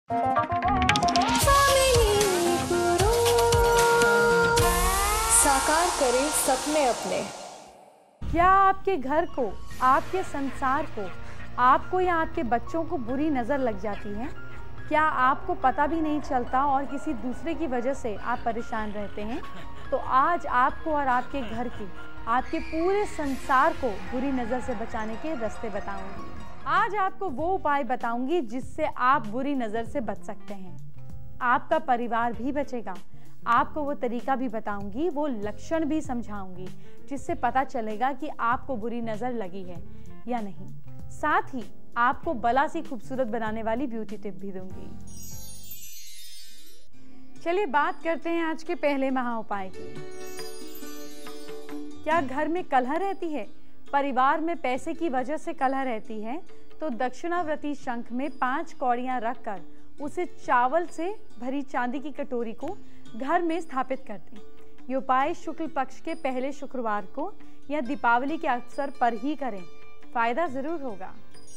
साकार करें सपने अपने। क्या आपके घर को, आपके संसार को, आपको या आपके बच्चों को बुरी नज़र लग जाती है? क्या आपको पता भी नहीं चलता और किसी दूसरे की वजह से आप परेशान रहते हैं? तो आज आपको और आपके घर की, आपके पूरे संसार को बुरी नज़र से बचाने के रास्ते बताऊंगी। आज आपको वो उपाय बताऊंगी जिससे आप बुरी नज़र से बच सकते हैं। आपका परिवार भी बचेगा। आपको वो तरीका भी बताऊंगी, वो लक्षण भी समझाऊंगी जिससे पता चलेगा कि आपको बुरी नज़र लगी है या नहीं। साथ ही आपको बला सी खूबसूरत बनाने वाली ब्यूटी टिप भी दूंगी। चलिए बात करते हैं आज के पहले महा उपाय की। क्या घर में कलह रहती है, परिवार में पैसे की वजह से कलह रहती है, तो दक्षिणावर्ती शंख में 5 कौड़ियां रखकर उसे चावल से भरी चांदी की कटोरी को घर में स्थापित कर दें। ये उपाय शुक्ल पक्ष के पहले शुक्रवार को या दीपावली के अवसर पर ही करें, फायदा जरूर होगा।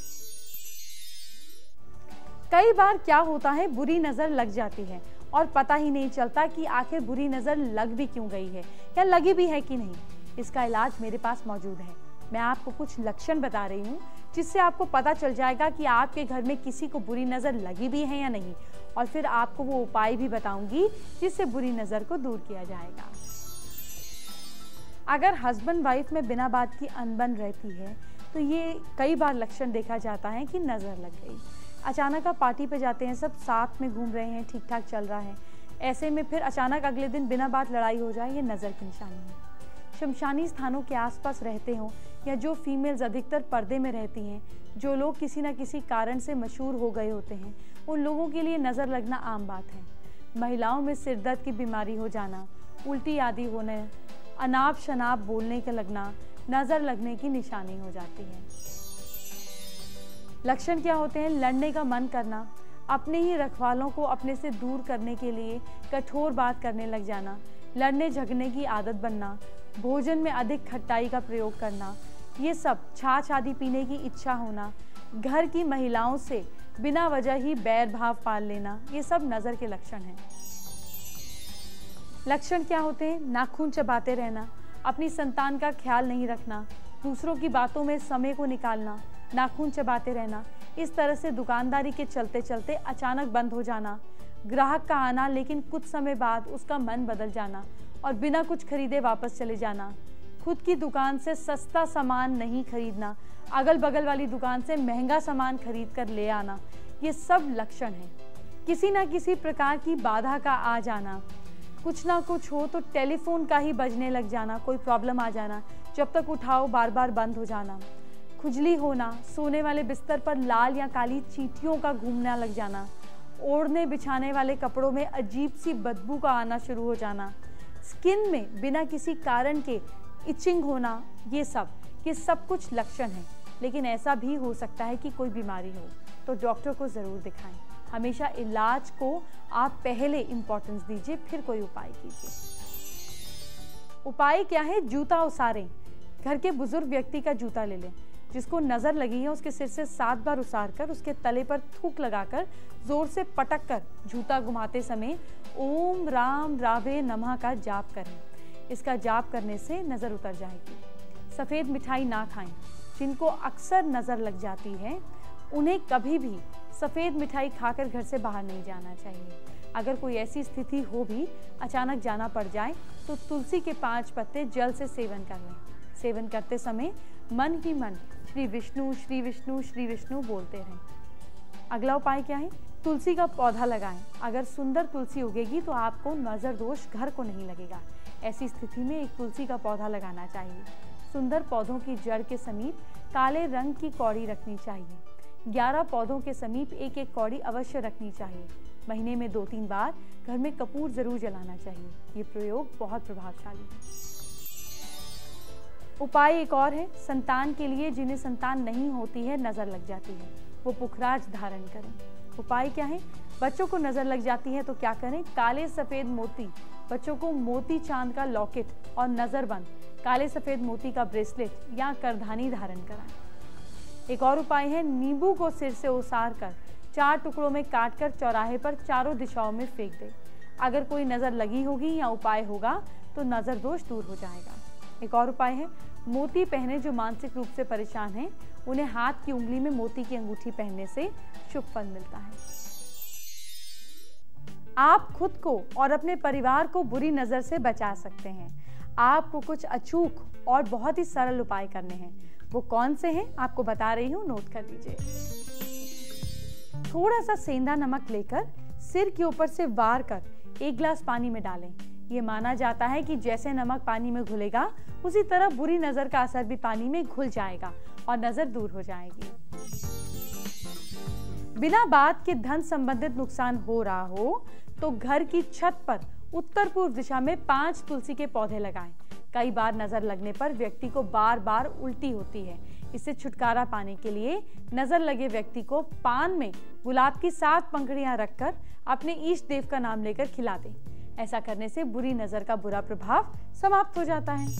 कई बार क्या होता है, बुरी नजर लग जाती है और पता ही नहीं चलता कि आखिर बुरी नजर लग भी क्यों गई है या लगी भी है कि नहीं। इसका इलाज मेरे पास मौजूद है। मैं आपको कुछ लक्षण बता रही हूँ जिससे आपको पता चल जाएगा कि आपके घर में किसी को बुरी नजर लगी भी है या नहीं, और फिर आपको वो उपाय भी बताऊंगी जिससे बुरी नजर को दूर किया जाएगा। अगर हस्बैंड वाइफ में बिना बात की अनबन रहती है तो ये कई बार लक्षण देखा जाता है कि नजर लग गई। अचानक आप पार्टी पे जाते हैं, सब साथ में घूम रहे हैं, ठीक ठाक चल रहा है, ऐसे में फिर अचानक अगले दिन बिना बात लड़ाई हो जाए, ये नज़र की निशानी है। शमशानी स्थानों के आसपास रहते हों या जो फीमेल्स अधिकतर पर्दे में रहती हैं, जो लोग किसी न किसी कारण से मशहूर हो गए होते हैं, उन लोगों के लिए नज़र लगना आम बात है। महिलाओं में सिर दर्द की बीमारी हो जाना, उल्टी आदि होने, अनाप शनाप बोलने का लगना नज़र लगने की निशानी हो जाती है। लक्षण क्या होते हैं? लड़ने का मन करना, अपने ही रखवालों को अपने से दूर करने के लिए कठोर बात करने लग जाना, लड़ने झगड़ने की आदत बनना, भोजन में अधिक खट्टाई का प्रयोग करना, ये सब छाछ आदि पीने की इच्छा होना, घर की महिलाओं से बिना वजह ही बैर भाव पाल लेना, ये सब नज़र के लक्षण हैं। लक्षण क्या होते हैं? नाखून चबाते रहना, अपनी संतान का ख्याल नहीं रखना, दूसरों की बातों में समय को निकालना, नाखून चबाते रहना, इस तरह से दुकानदारी के चलते चलते अचानक बंद हो जाना, ग्राहक का आना लेकिन कुछ समय बाद उसका मन बदल जाना और बिना कुछ खरीदे वापस चले जाना, खुद की दुकान से सस्ता सामान नहीं खरीदना, अगल बगल वाली दुकान से महंगा सामान खरीद कर ले आना, ये सब लक्षण हैं। किसी ना किसी प्रकार की बाधा का आ जाना, कुछ ना कुछ हो तो टेलीफोन का ही बजने लग जाना, कोई प्रॉब्लम आ जाना, जब तक उठाओ बार बार बंद हो जाना, खुजली होना, सोने वाले बिस्तर पर लाल या काली चींटियों का घूमना लग जाना, ओढ़ने बिछाने वाले कपड़ों में अजीब सी बदबू का आना शुरू हो जाना, स्किन में बिना किसी कारण के इचिंग होना, ये सब कुछ लक्षण हैं। लेकिन ऐसा भी हो सकता है कि कोई बीमारी हो तो डॉक्टर को ज़रूर दिखाएं। हमेशा इलाज को आप पहले इम्पोर्टेंस दीजिए, फिर कोई उपाय कीजिए। उपाय क्या है? जूता उसारें। घर के बुजुर्ग व्यक्ति का जूता ले लें, जिसको नज़र लगी है उसके सिर से 7 बार उसार कर उसके तले पर थूक लगाकर जोर से पटक कर जूता घुमाते समय ओम राम रावे नमः का जाप करें। इसका जाप करने से नज़र उतर जाएगी। सफ़ेद मिठाई ना खाएं। जिनको अक्सर नज़र लग जाती है उन्हें कभी भी सफ़ेद मिठाई खाकर घर से बाहर नहीं जाना चाहिए। अगर कोई ऐसी स्थिति हो भी, अचानक जाना पड़ जाए, तो तुलसी के 5 पत्ते जल से सेवन कर लें। सेवन करते समय मन ही मन श्री विष्णु श्री विष्णु श्री विष्णु बोलते रहें। अगला उपाय क्या है? तुलसी का पौधा लगाएं। अगर सुंदर तुलसी उगेगी तो आपको नज़र दोष घर को नहीं लगेगा। ऐसी स्थिति में एक तुलसी का पौधा लगाना चाहिए। सुंदर पौधों की जड़ के समीप काले रंग की कौड़ी रखनी चाहिए। 11 पौधों के समीप एक एक कौड़ी अवश्य रखनी चाहिए। महीने में 2-3 बार घर में कपूर जरूर जलाना चाहिए। ये प्रयोग बहुत प्रभावशाली है। उपाय एक और है, संतान के लिए जिन्हें संतान नहीं होती है, नज़र लग जाती है, वो पुखराज धारण करें। उपाय क्या है? बच्चों को नज़र लग जाती है तो क्या करें? काले सफ़ेद मोती, बच्चों को मोती चांद का लॉकेट और नज़रबंद, काले सफ़ेद मोती का ब्रेसलेट या करधानी धारण कराएं। एक और उपाय है, नींबू को सिर से ओसार कर 4 टुकड़ों में काटकर चौराहे पर चारों दिशाओं में फेंक दें। अगर कोई नज़र लगी होगी या उपाय होगा तो नज़र दोष दूर हो जाएगा। एक और उपाय है, मोती पहने। जो मानसिक रूप से परेशान हैं, उन्हें हाथ की उंगली में मोती की अंगूठी पहनने से शुभ फल मिलता है। आप खुद को और अपने परिवार को बुरी नज़र से बचा सकते हैं। आपको कुछ अचूक और बहुत ही सरल उपाय करने हैं। वो कौन से हैं आपको बता रही हूँ, नोट कर लीजिए। थोड़ा सा सेंधा नमक लेकर सिर के ऊपर से वार कर 1 गिलास पानी में डालें। ये माना जाता है कि जैसे नमक पानी में घुलेगा उसी तरह बुरी नज़र का असर भी पानी में घुल जाएगा और नज़र दूर हो जाएगी। बिना बात के धन संबंधित नुकसान हो रहा हो तो घर की छत पर उत्तर पूर्व दिशा में 5 तुलसी के पौधे लगाएं। कई बार नजर लगने पर व्यक्ति को बार बार उल्टी होती है। इससे छुटकारा पाने के लिए नजर लगे व्यक्ति को पान में गुलाब की 7 पंखुड़ियां रखकर अपने इष्ट देव का नाम लेकर खिला दें। ऐसा करने से बुरी नजर का बुरा प्रभाव समाप्त हो जाता है।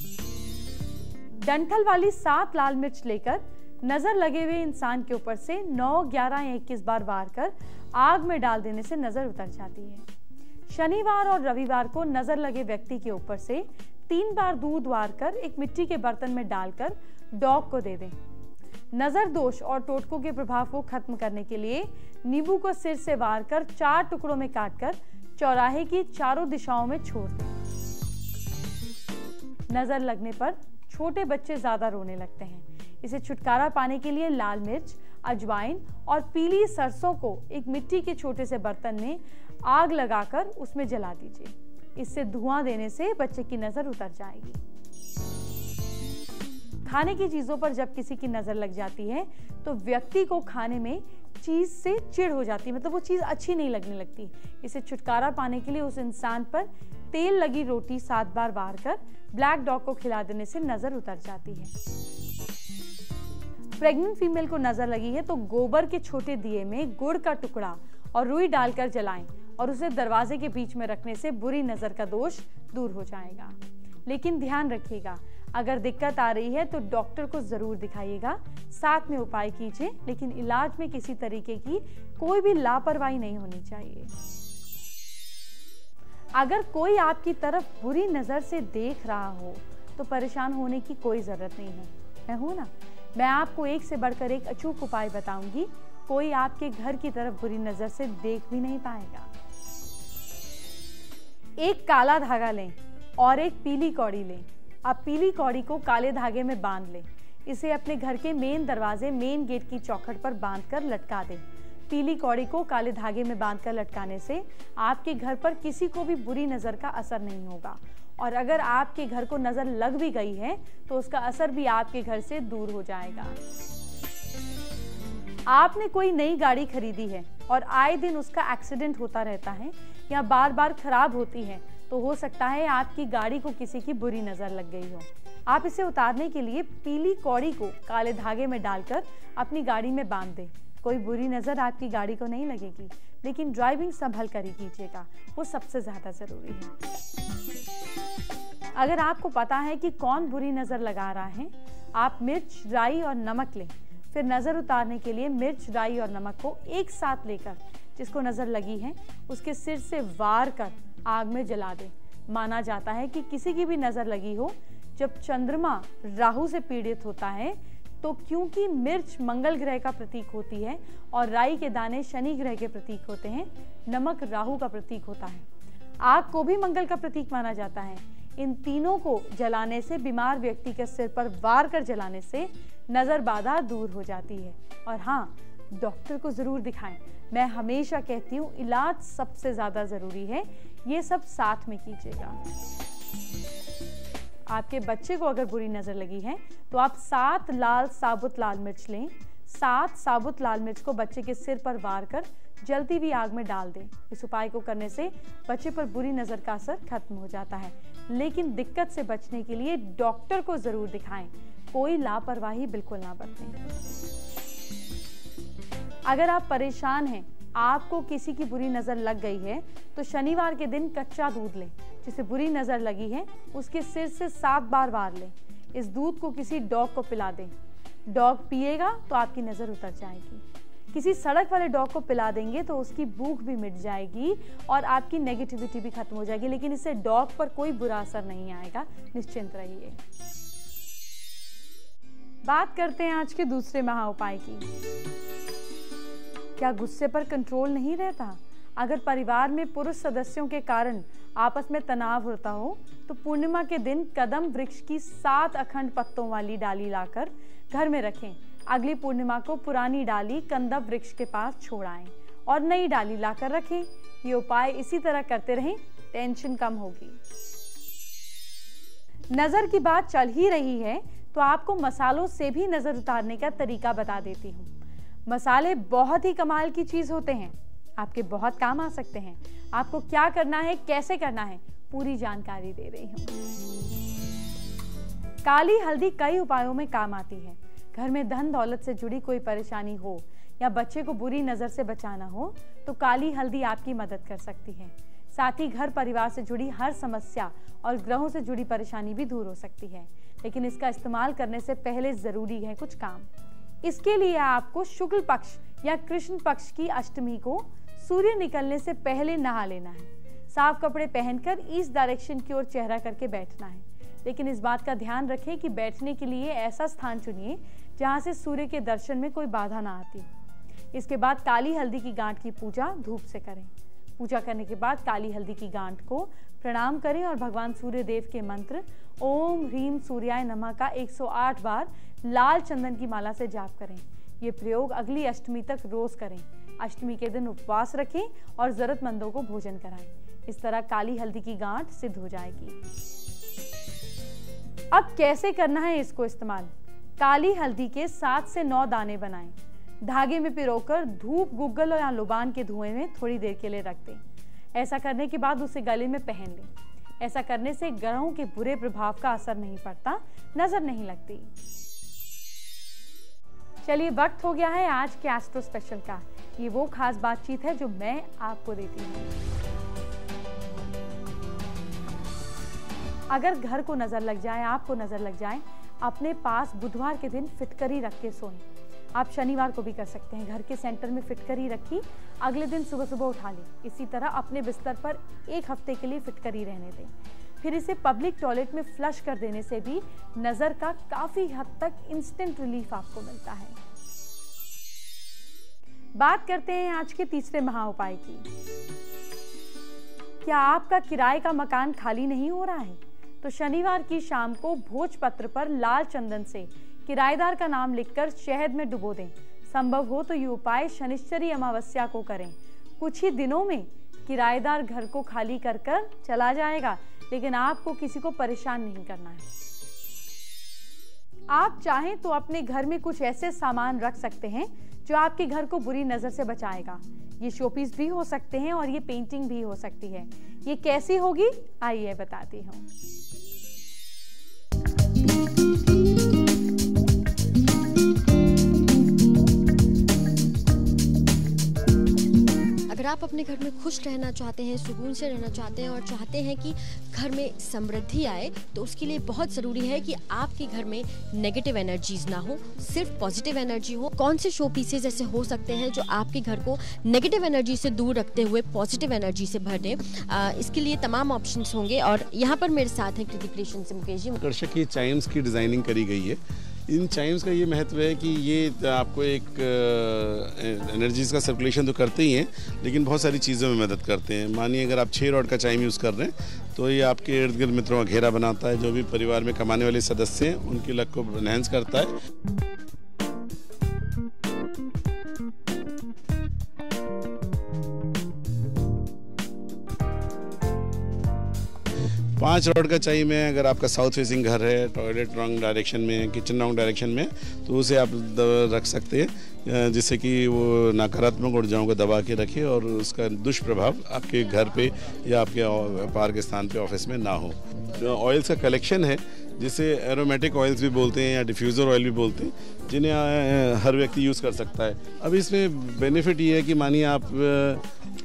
डंठल वाली 7 लाल मिर्च लेकर नजर लगे हुए इंसान के ऊपर से 9, 11 या 21 बार वार कर आग में डाल देने से नजर उतर जाती है। शनिवार और रविवार को नजर लगे व्यक्ति के ऊपर से 3 बार दूध वार कर एक मिट्टी के बर्तन में डालकर डॉग को दे दें। नजर दोष और टोटकों के प्रभाव को खत्म करने के लिए नींबू को सिर से वार कर 4 टुकड़ों में काटकर चौराहे की चारों दिशाओं में छोड़ दें। नजर लगने पर छोटे बच्चे ज्यादा रोने लगते हैं। इसे छुटकारा पाने के लिए लाल मिर्च, अजवाइन और पीली सरसों को एक मिट्टी के छोटे से बर्तन में आग लगाकर उसमें जला दीजिए। इससे धुआं देने से बच्चे की नजर उतर जाएगी। खाने की चीजों पर जब किसी की नजर लग जाती है तो व्यक्ति को खाने में चीज से चिढ़ हो जाती है, मतलब वो चीज अच्छी नहीं लगने लगती। इसे छुटकारा पाने के लिए उस इंसान पर तेल लगी रोटी 7 बार वार कर ब्लैक डॉग को खिला देने से नजर उतर जाती है। प्रेग्नेंट फीमेल को नजर लगी है तो गोबर के छोटे दिए में गुड़ का टुकड़ा और रुई डालकर जलाएं और उसे दरवाजे के बीच में रखने से बुरी नजर का दोष दूर हो जाएगा। लेकिन ध्यान रखिएगा, अगर दिक्कत आ रही है तो डॉक्टर को जरूर दिखाइएगा, साथ में उपाय कीजिए, लेकिन इलाज में किसी तरीके की कोई भी लापरवाही नहीं होनी चाहिए। अगर कोई आपकी तरफ बुरी नजर से देख रहा हो तो परेशान होने की कोई जरूरत नहीं है। मैं हूं ना, मैं आपको एक से बढ़कर एक अचूक उपाय बताऊंगी। कोई आपके घर की तरफ बुरी नजर से देख भी नहीं पाएगा। एक काला धागा लें और एक पीली कौड़ी लें। अब पीली कौड़ी को काले धागे में बांध लें। इसे अपने घर के मेन दरवाजे, मेन गेट की चौखट पर बांधकर लटका दें। पीली कौड़ी को काले धागे में बांधकर लटकाने से आपके घर पर किसी को भी बुरी नजर का असर नहीं होगा, और अगर आपके घर को नजर लग भी गई है तो उसका असर भी आपके घर से दूर हो जाएगा। आपने कोई नई गाड़ी खरीदी है और आए दिन उसका एक्सीडेंट होता रहता है या बार बार खराब होती है, तो हो सकता है आपकी गाड़ी को किसी की बुरी नजर लग गई हो। आप इसे उतारने के लिए पीली कौड़ी को काले धागे में डालकर अपनी गाड़ी में बांध दें। कोई बुरी नजर आपकी गाड़ी को नहीं लगेगी, लेकिन ड्राइविंग संभल कर ही कीजिएगा, वो सबसे ज्यादा जरूरी है। अगर आपको पता है कि कौन बुरी नजर लगा रहा है, आप मिर्च, राई और नमक लें। फिर नजर उतारने के लिए मिर्च, राई और नमक को एक साथ लेकर जिसको नजर लगी है उसके सिर से वार कर आग में जला दें। माना जाता है कि किसी की भी नजर लगी हो, जब चंद्रमा राहु से पीड़ित होता है तो क्योंकि मिर्च मंगल ग्रह का प्रतीक होती है और राई के दाने शनि ग्रह के प्रतीक होते हैं, नमक राहु का प्रतीक होता है, आग को भी मंगल का प्रतीक माना जाता है। इन तीनों को जलाने से, बीमार व्यक्ति के सिर पर वार कर जलाने से नजर बाधा दूर हो जाती है। और हाँ, डॉक्टर को जरूर दिखाएं। मैं हमेशा कहती हूँ, इलाज सबसे ज्यादा जरूरी है, ये सब साथ में कीजिएगा। आपके बच्चे को अगर बुरी नजर लगी है तो आप 7 साबुत लाल मिर्च लें। 7 साबुत लाल मिर्च को बच्चे के सिर पर वार कर जलती हुई आग में डाल दें। इस उपाय को करने से बच्चे पर बुरी नजर का असर खत्म हो जाता है। लेकिन दिक्कत से बचने के लिए डॉक्टर को जरूर दिखाएं, कोई लापरवाही बिल्कुल ना बरतें। अगर आप परेशान हैं, आपको किसी की बुरी नजर लग गई है, तो शनिवार के दिन कच्चा दूध लें। जिसे बुरी नजर लगी है उसके सिर से 7 बार वार लें। इस दूध को किसी डॉग को पिला दें। डॉग पिएगा तो आपकी नजर उतर जाएगी। किसी सड़क वाले डॉग को पिला देंगे तो उसकी भूख भी मिट जाएगी और आपकी नेगेटिविटी भी खत्म हो जाएगी, लेकिन इससे डॉग पर कोई बुरा असर नहीं आएगा, निश्चिंत रहिए। बात करते हैं आज के दूसरे महा उपाय की। क्या गुस्से पर कंट्रोल नहीं रहता? अगर परिवार में पुरुष सदस्यों के कारण आपस में तनाव होता हो तो पूर्णिमा के दिन कदम वृक्ष की 7 अखंड पत्तों वाली डाली लाकर घर में रखें। अगली पूर्णिमा को पुरानी डाली कंदव वृक्ष के पास छोड़ आएं और नई डाली लाकर रखें। ये उपाय इसी तरह करते रहें, टेंशन कम होगी। नजर की बात चल ही रही है तो आपको मसालों से भी नजर उतारने का तरीका बता देती हूँ। मसाले बहुत ही कमाल की चीज होते हैं, आपके बहुत काम आ सकते हैं। आपको क्या करना है, कैसे करना है, पूरी जानकारी दे रही हूँ। काली हल्दी कई उपायों में काम आती है। घर में धन दौलत से जुड़ी कोई परेशानी हो या बच्चे को बुरी नजर से बचाना हो तो काली हल्दी आपकी मदद कर सकती है। साथ ही घर परिवार से जुड़ी हर समस्या और ग्रहों से जुड़ी परेशानी भी दूर हो सकती है, लेकिन इसका इस्तेमाल करने से पहले जरूरी है कुछ काम। इसके लिए आपको शुक्ल पक्ष या कृष्ण पक्ष की अष्टमी को सूर्य निकलने से पहले नहा लेना है। साफ कपड़े पहनकर ईस्ट डायरेक्शन की ओर चेहरा करके बैठना है, लेकिन इस बात का ध्यान रखें कि बैठने के लिए ऐसा स्थान चुनिए जहां से सूर्य के दर्शन में कोई बाधा ना आती। इसके बाद काली हल्दी की गांठ की पूजा धूप से करें। पूजा करने के बाद काली हल्दी की गांठ को प्रणाम करें और भगवान सूर्य देव के मंत्र ओम ह्रीम सूर्याय नमः का 108 बार लाल चंदन की माला से जाप करें। ये प्रयोग अगली अष्टमी तक रोज करें। अष्टमी के दिन उपवास रखें और जरूरतमंदों को भोजन कराएं। इस तरह काली हल्दी की गांठ सिद्ध हो जाएगी। अब कैसे करना है इसको इस्तेमाल? काली हल्दी के 7 से 9 दाने बनाएं। धागे में पिरोकर धूप, गुग्गल या लुबान के धुएं में थोड़ी देर के लिए रख दें। ऐसा करने के बाद उसे गले में पहन लें। ऐसा करने से ग्रहों के बुरे प्रभाव का असर नहीं पड़ता, नजर नहीं लगती। चलिए, वक्त हो गया है आज के एस्ट्रो स्पेशल का। ये वो खास बातचीत है जो मैं आपको देती हूँ। अगर घर को नजर लग जाए, आपको नजर लग जाए, अपने पास बुधवार के दिन फिटकरी रख के सोएं। आप शनिवार को भी कर सकते हैं। घर के सेंटर में फिटकरी रखी, अगले दिन सुबह सुबह उठा लें। इसी तरह अपने बिस्तर पर 1 हफ्ते के लिए फिटकरी रहने दें। फिर इसे पब्लिक टॉयलेट में फ्लश कर देने से भी नजर का काफी हद तक इंस्टेंट रिलीफ आपको मिलता है। बात करते हैं आज के तीसरे महा उपाय की। क्या आपका किराए का मकान खाली नहीं हो रहा है? तो शनिवार की शाम को भोजपत्र पर लाल चंदन से किराएदार का नाम लिखकर शहद में डुबो दें। संभव हो तो ये उपाय शनिश्चरी अमावस्या को करें। कुछ ही दिनों में किराएदार घर को खाली कर चला जाएगा, लेकिन आपको किसी को परेशान नहीं करना है। आप चाहें तो अपने घर में कुछ ऐसे सामान रख सकते हैं जो आपके घर को बुरी नजर से बचाएगा। ये शोपीस भी हो सकते हैं और ये पेंटिंग भी हो सकती है। ये कैसी होगी, आइए बताती हूँ। अगर आप अपने घर में खुश रहना चाहते हैं, सुकून से रहना चाहते हैं और चाहते हैं कि घर में समृद्धि आए, तो उसके लिए बहुत ज़रूरी है कि आपके घर में नेगेटिव एनर्जीज ना हो, सिर्फ पॉजिटिव एनर्जी हो। कौन से शो पीसेज ऐसे हो सकते हैं जो आपके घर को नेगेटिव एनर्जी से दूर रखते हुए पॉजिटिव एनर्जी से भर दें? इसके लिए तमाम ऑप्शंस होंगे और यहाँ पर मेरे साथ हैं कृति क्रिएशन से मुकेश जी। आकर्षक ये चाइम्स की डिज़ाइनिंग करी गई है। इन चाइम्स का ये महत्व है कि ये आपको एक एनर्जीज़ का सर्कुलेशन तो करते ही हैं, लेकिन बहुत सारी चीज़ों में मदद करते हैं। मानिए अगर आप 6 रॉड का चाइम यूज़ कर रहे हैं तो ये आपके इर्द गिर्द मित्रों का घेरा बनाता है। जो भी परिवार में कमाने वाले सदस्य हैं उनकी लक को एनहांस करता है। 5 रॉड का चाहिए में अगर आपका साउथ फेसिंग घर है, टॉयलेट रॉन्ग डायरेक्शन में, किचन रॉन्ग डायरेक्शन में, तो उसे आप रख सकते हैं, जिससे कि वो नकारात्मक ऊर्जाओं को दबा के रखे और उसका दुष्प्रभाव आपके घर पे या आपके व्यापार के स्थान पे, ऑफिस में ना हो। ऑयल्स का कलेक्शन है जिसे एरोमेटिक ऑयल्स भी बोलते हैं या डिफ्यूज़र ऑयल भी बोलते हैं, जिन्हें हर व्यक्ति यूज़ कर सकता है। अब इसमें बेनिफिट ये है कि मानिए आप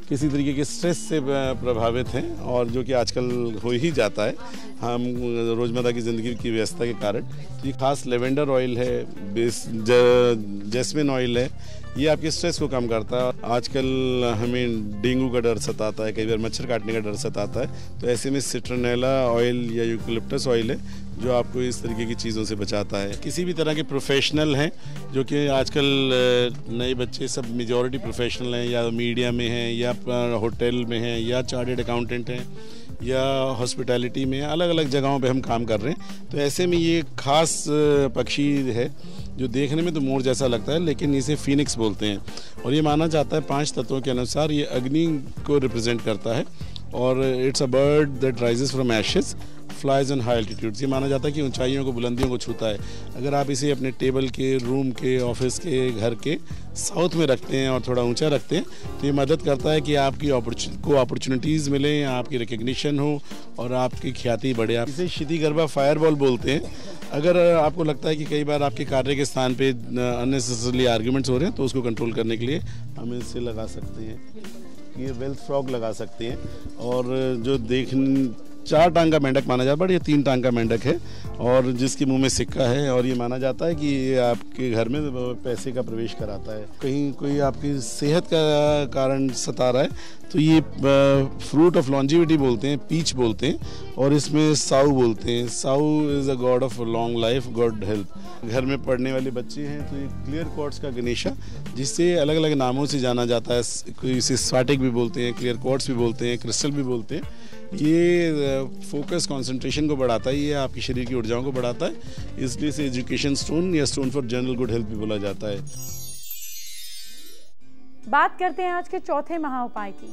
किसी तरीके के स्ट्रेस से प्रभावित हैं और जो कि आजकल हो ही जाता है हम रोज़मर्रा की ज़िंदगी की व्यस्तता के कारण। तो ये खास लेवेंडर ऑयल है, जैस्मिन ऑयल है, ये आपके स्ट्रेस को कम करता है। आजकल हमें डेंगू का डर सताता है, कई बार मच्छर काटने का डर सताता है, तो ऐसे में सिट्रोनेला ऑयल या यूकलिप्टस ऑयल है जो आपको इस तरीके की चीज़ों से बचाता है। किसी भी तरह के प्रोफेशनल हैं जो कि आजकल नए बच्चे सब मेजॉरिटी प्रोफेशनल हैं, या मीडिया में हैं, या होटल में हैं, या चार्टर्ड अकाउंटेंट हैं, या हॉस्पिटैलिटी में, अलग अलग जगहों पे हम काम कर रहे हैं। तो ऐसे में ये खास पक्षी है जो देखने में तो मोर जैसा लगता है, लेकिन इसे फीनिक्स बोलते हैं और ये माना जाता है 5 तत्वों के अनुसार ये अग्नि को रिप्रेजेंट करता है और it's a bird that rises from ashes, flies on high altitudes. ये माना जाता है कि ऊंचाइयों को, बुलंदियों को छूता है। अगर आप इसे अपने टेबल के, रूम के, ऑफिस के, घर के साउथ में रखते हैं और थोड़ा ऊंचा रखते हैं तो ये मदद करता है कि आपकी अपॉर्चुनिटीज़ मिलें, आपकी रिकग्निशन हो और आपकी ख्याति बढ़े। आप इसे क्षितिगर्भा फायरबॉल बोलते हैं। अगर आपको लगता है कि कई बार आपके कार्य के स्थान पे अननेसेसरली आर्ग्यूमेंट्स हो रहे हैं तो उसको कंट्रोल करने के लिए हम इसे लगा सकते हैं। ये वेल्थ फ्रॉग लगा सकते हैं और जो 4 टांग का मेंढक माना जाता है, बट ये 3 टांग का मेंढक है और जिसके मुंह में सिक्का है और ये माना जाता है कि ये आपके घर में पैसे का प्रवेश कराता है। कहीं कोई आपकी सेहत का कारण सता रहा है तो ये फ्रूट ऑफ लॉन्जिविटी बोलते हैं, पीच बोलते हैं और इसमें साऊ बोलते हैं। Sau is a god of long life, god health. घर में पढ़ने वाले बच्चे हैं तो ये क्लियर क्वार्ट्स का गणेशा, जिससे अलग अलग नामों से जाना जाता है, कोई इसे स्फटिक भी बोलते हैं, क्लियर क्वार्ट्स भी बोलते हैं, क्रिस्टल भी बोलते हैं। ये फोकस, कंसंट्रेशन को बढ़ाता है, ये आपकी शरीर की ऊर्जाओं को बढ़ाता है, इसलिए इसे एजुकेशन स्टोन या stone for general good health भी बोला जाता है। बात करते हैं आज के चौथे महाउपाय की।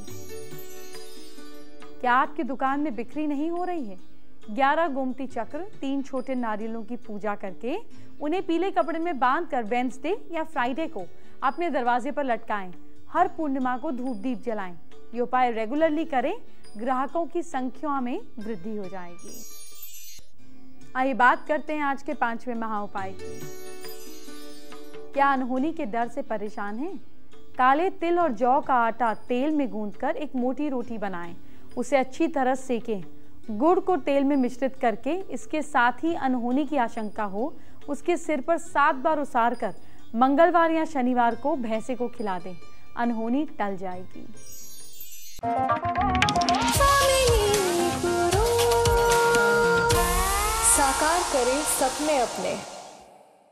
क्या आपकी दुकान में बिक्री नहीं हो रही है? 11 गोमती चक्र, 3 छोटे नारियलों की पूजा करके उन्हें पीले कपड़े में बांधकर वेडनेसडे या फ्राइडे को अपने दरवाजे पर लटकाएं। हर पूर्णिमा को धूप दीप जलाएं। ये उपाय रेगुलरली करें, ग्राहकों की संख्या में वृद्धि हो जाएगी। आइए बात करते हैं आज के 5वें महाउपाय की। क्या अनहोनी के डर से परेशान हैं? काले तिल और जौ का आटा तेल में गूंथकर एक मोटी रोटी बनाएं, उसे अच्छी तरह सेकें। गुड़ को तेल में मिश्रित करके इसके साथ ही अनहोनी की आशंका हो उसके सिर पर 7 बार उसार कर मंगलवार या शनिवार को भैंसे को खिला दें। अनहोनी टल जाएगी। साकार करें सपने अपने।